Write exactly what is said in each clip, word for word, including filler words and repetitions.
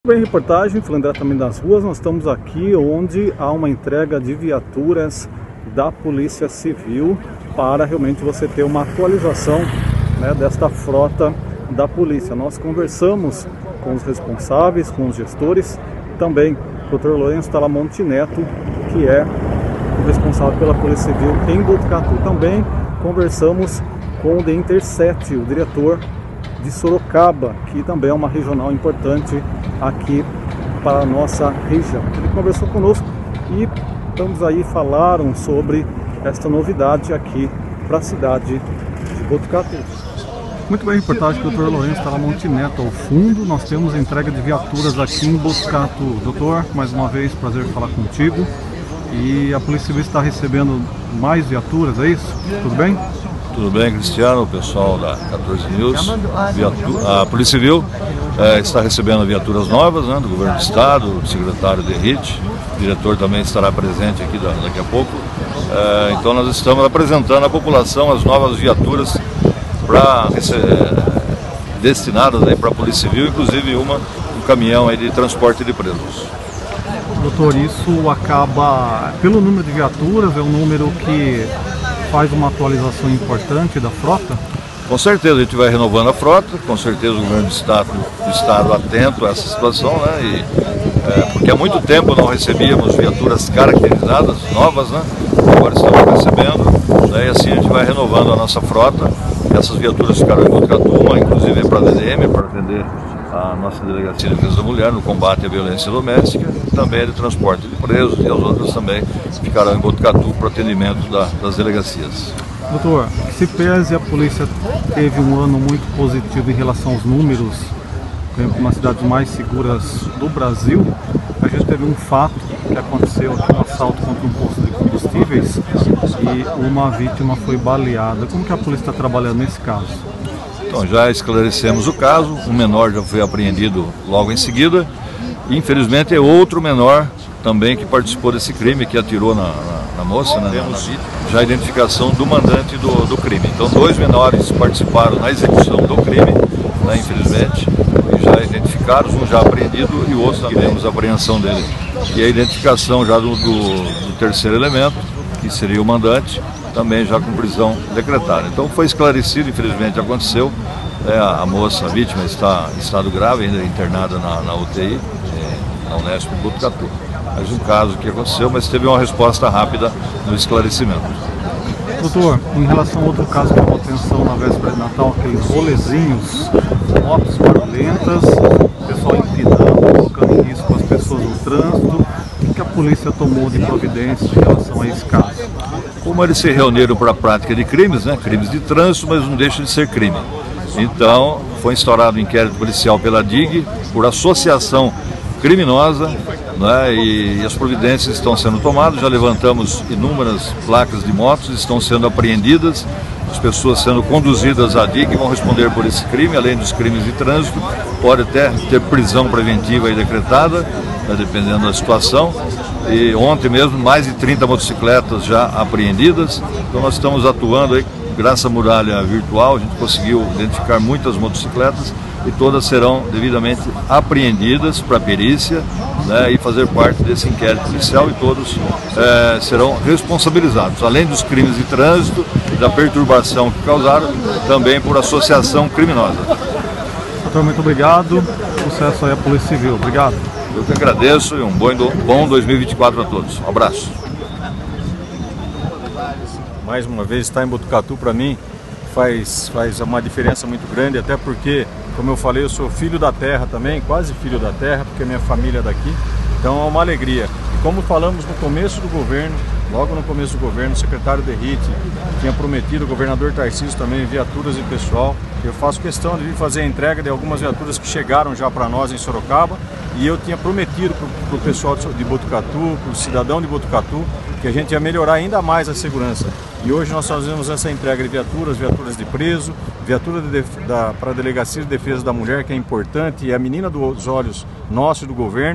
Bem, reportagem, falando diretamente das ruas, nós estamos aqui onde há uma entrega de viaturas da Polícia Civil para realmente você ter uma atualização, né, desta frota da polícia. Nós conversamos com os responsáveis, com os gestores, também o doutor Lourenço Talamonte Neto, que é o responsável pela Polícia Civil em Botucatu. Também conversamos com o The Intercept, o diretor de Sorocaba, que também é uma regional importante aqui para a nossa região. Ele conversou conosco e estamos aí, falaram sobre esta novidade aqui para a cidade de Botucatu. Muito bem, reportagem do doutor Lourenço Talamonte Neto ao fundo. Nós temos entrega de viaturas aqui em Botucatu. Doutor, mais uma vez, prazer falar contigo. E a Polícia Civil está recebendo mais viaturas, é isso? Tudo bem? Tudo bem, Cristiano, o pessoal da quatorze News. A Polícia Civil é, está recebendo viaturas novas, né, do Governo do Estado, o secretário Derrite, o diretor também estará presente aqui daqui a pouco. É, então nós estamos apresentando à população as novas viaturas pra, é, destinadas para a Polícia Civil, inclusive uma, um caminhão aí de transporte de presos. Doutor, isso acaba, pelo número de viaturas, é um número que faz uma atualização importante da frota? Com certeza, a gente vai renovando a frota, com certeza o governo do estado, do estado atento a essa situação, né? E, é, porque há muito tempo não recebíamos viaturas caracterizadas, novas, né? Agora estamos recebendo, né? E assim a gente vai renovando a nossa frota. Essas viaturas ficaram em Botucatu, inclusive para a D D M, para atender a nossa Delegacia de Defesa da Mulher no combate à violência doméstica, também de transporte de presos, e as outras também ficarão em Botucatu para atendimento da, das delegacias. Doutor, se pese a polícia teve um ano muito positivo em relação aos números, por exemplo, nas cidades mais seguras do Brasil, a gente teve um fato que aconteceu aqui, um assalto contra um posto de combustíveis e uma vítima foi baleada. Como que a polícia está trabalhando nesse caso? Então, já esclarecemos o caso, um menor já foi apreendido logo em seguida, e infelizmente é outro menor também que participou desse crime, que atirou na, na, na moça, né? Temos já a identificação do mandante do, do crime. Então, dois menores participaram na execução do crime, né, infelizmente, e já identificados, um já apreendido e o outro também temos a apreensão dele. E a identificação já do, do, do terceiro elemento, que seria o mandante, também já com prisão decretada. Então foi esclarecido, infelizmente aconteceu, é, a moça, a vítima, está em estado grave, ainda internada na, na U T I, é, na Unesp de Botucatu. Mais um caso que aconteceu, mas teve uma resposta rápida no esclarecimento. Doutor, em relação a outro caso que chamou atenção na véspera de Natal, aqueles rolezinhos, motos barulhentas, o pessoal empinando, colocando em risco as pessoas no trânsito, o que a polícia tomou de providência em relação a esse caso? Como eles se reuniram para a prática de crimes, né, crimes de trânsito, mas não deixam de ser crime. Então, foi instaurado um inquérito policial pela D I G por associação criminosa, né, e, e as providências estão sendo tomadas. Já levantamos inúmeras placas de motos, estão sendo apreendidas, as pessoas sendo conduzidas à D I G vão responder por esse crime, além dos crimes de trânsito. Pode até ter prisão preventiva aí decretada, né, dependendo da situação. E ontem mesmo, mais de trinta motocicletas já apreendidas. Então nós estamos atuando aí, graças à muralha virtual, a gente conseguiu identificar muitas motocicletas e todas serão devidamente apreendidas para perícia, né, e fazer parte desse inquérito policial, e todos é, serão responsabilizados, além dos crimes de trânsito e da perturbação que causaram, também por associação criminosa. Doutor, muito obrigado. Sucesso aí à Polícia Civil. Obrigado. Eu que agradeço e um bom dois mil e vinte e quatro a todos. Um abraço. Mais uma vez, estar em Botucatu para mim faz, faz uma diferença muito grande, até porque, como eu falei, eu sou filho da terra também, quase filho da terra, porque minha família é daqui, então é uma alegria. E como falamos no começo do governo, logo no começo do governo, o secretário Derrite tinha prometido, o governador Tarcísio também, viaturas e pessoal. Eu faço questão de vir fazer a entrega de algumas viaturas que chegaram já para nós em Sorocaba, e eu tinha prometido para o pessoal de Botucatu, para o cidadão de Botucatu, que a gente ia melhorar ainda mais a segurança. E hoje nós fazemos essa entrega de viaturas, viaturas de preso, viatura para a Delegacia de Defesa da Mulher, que é importante, e é a menina dos olhos nosso e do governo.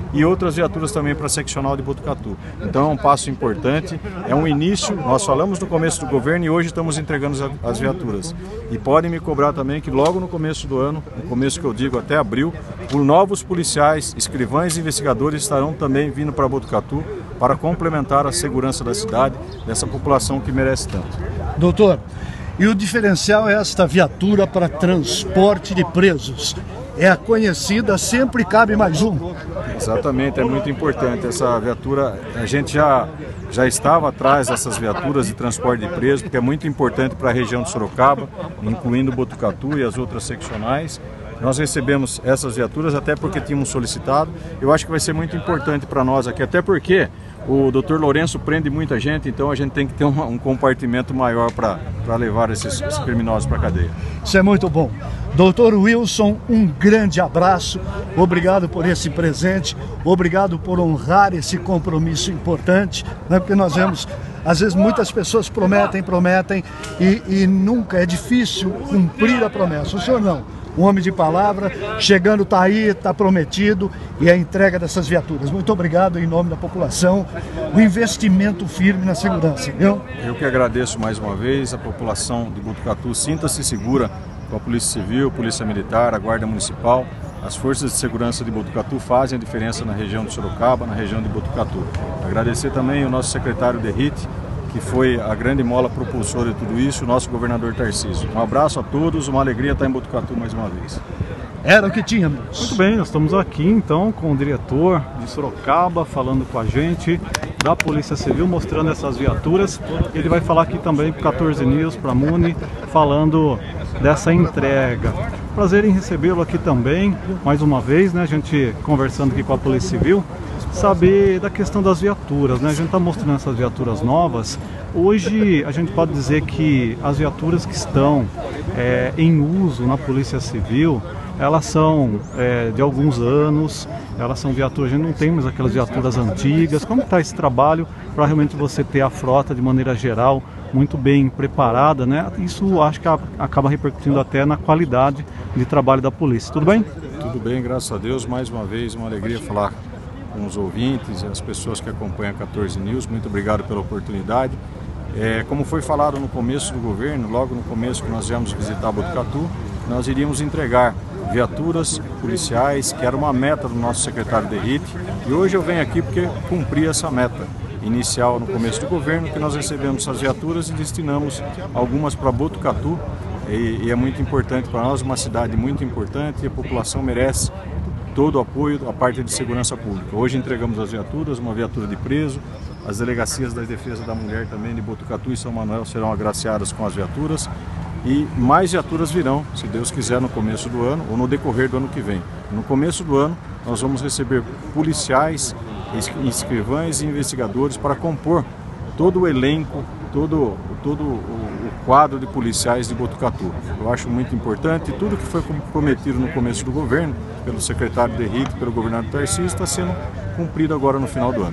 e outras viaturas também para a seccional de Botucatu. Então é um passo importante, é um início, nós falamos no começo do governo e hoje estamos entregando as viaturas. E podem me cobrar também que logo no começo do ano, no começo que eu digo até abril, os novos policiais, escrivães e investigadores estarão também vindo para Botucatu para complementar a segurança da cidade, dessa população que merece tanto. Doutor, e o diferencial é esta viatura para transporte de presos. É a conhecida, sempre cabe mais um. Exatamente, é muito importante. Essa viatura, a gente já, já estava atrás dessas viaturas de transporte de presos, porque é muito importante para a região de Sorocaba, incluindo Botucatu e as outras seccionais. Nós recebemos essas viaturas até porque tínhamos solicitado. Eu acho que vai ser muito importante para nós aqui, até porque o doutor Lourenço prende muita gente, então a gente tem que ter um, um compartimento maior para levar esses, esses criminosos para a cadeia. Isso é muito bom. doutor Wilson, um grande abraço, obrigado por esse presente, obrigado por honrar esse compromisso importante, né? Porque nós vemos, às vezes muitas pessoas prometem, prometem e, e nunca, é difícil cumprir a promessa. O senhor não. Um homem de palavra, chegando, está aí, está prometido, e a entrega dessas viaturas. Muito obrigado em nome da população, o investimento firme na segurança, viu? Eu que agradeço mais uma vez, a população de Botucatu sinta-se segura com a Polícia Civil, Polícia Militar, a Guarda Municipal. As forças de segurança de Botucatu fazem a diferença na região de Sorocaba, na região de Botucatu. Agradecer também o nosso secretário Derrite, que foi a grande mola propulsora de tudo isso, o nosso governador Tarcísio. Um abraço a todos, uma alegria estar em Botucatu mais uma vez. Era o que tínhamos. Muito bem, nós estamos aqui então com o diretor de Sorocaba falando com a gente da Polícia Civil, mostrando essas viaturas. Ele vai falar aqui também para quatorze News, para a Muni, falando dessa entrega. Prazer em recebê-lo aqui também, mais uma vez, né? A gente conversando aqui com a Polícia Civil, saber da questão das viaturas, né? A gente está mostrando essas viaturas novas. Hoje a gente pode dizer que as viaturas que estão é, em uso na Polícia Civil, elas são é, de alguns anos, elas são viaturas, a gente não tem mais aquelas viaturas antigas. Como está esse trabalho para realmente você ter a frota de maneira geral muito bem preparada, né? Isso acho que acaba repercutindo até na qualidade de trabalho da polícia. Tudo bem? Tudo bem, graças a Deus. Mais uma vez, uma alegria falar com os ouvintes e as pessoas que acompanham a quatorze News. Muito obrigado pela oportunidade. É, como foi falado no começo do governo, logo no começo que nós viemos visitar Botucatu, nós iríamos entregar viaturas policiais, que era uma meta do nosso secretário Derrite, e hoje eu venho aqui porque cumpri essa meta inicial no começo do governo, que nós recebemos essas viaturas e destinamos algumas para Botucatu, e, e é muito importante para nós, uma cidade muito importante, e a população merece todo o apoio da parte de segurança pública. Hoje entregamos as viaturas, uma viatura de preso, as delegacias da Defesa da Mulher também de Botucatu e São Manuel serão agraciadas com as viaturas, e mais viaturas virão, se Deus quiser, no começo do ano ou no decorrer do ano que vem. No começo do ano nós vamos receber policiais, escrivães e investigadores para compor todo o elenco, todo, todo o quadro de policiais de Botucatu. Eu acho muito importante, tudo que foi prometido no começo do governo, pelo secretário Derrite, pelo governador Tarcísio, está sendo cumprido agora no final do ano.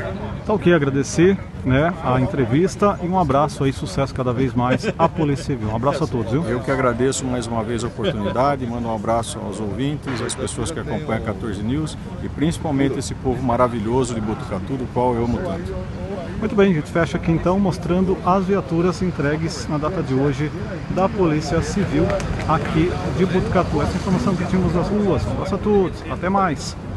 Tá ok, agradecer, né, a entrevista e um abraço aí, sucesso cada vez mais à Polícia Civil. Um abraço a todos, viu? Eu que agradeço mais uma vez a oportunidade, mando um abraço aos ouvintes, às pessoas que acompanham a quatorze News e principalmente esse povo maravilhoso de Botucatu, do qual eu amo tanto. Muito bem, a gente fecha aqui então mostrando as viaturas entregues na data de hoje da Polícia Civil aqui de Botucatu. Essa informação que tínhamos nas ruas. Um abraço a todos, até mais!